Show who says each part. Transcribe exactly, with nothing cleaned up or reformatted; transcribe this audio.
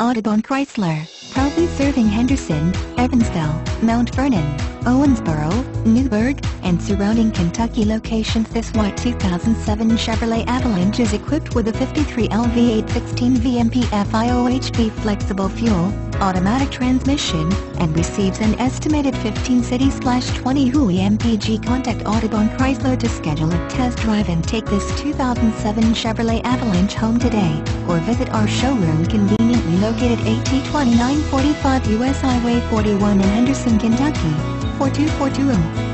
Speaker 1: Audubon Chrysler, proudly serving Henderson, Evansville, Mount Vernon, Owensboro, Newburgh, and surrounding Kentucky locations. This white two thousand seven Chevrolet Avalanche is equipped with a fifty-three L V eight sixteen V M P F I O H P flexible fuel, automatic transmission, and receives an estimated fifteen city twenty W I M P G. Contact Audubon Chrysler to schedule a test drive and take this two thousand seven Chevrolet Avalanche home today, or visit our showroom conveniently located at twenty-nine forty-five U S Highway forty-one in Henderson, Kentucky, four two four two zero.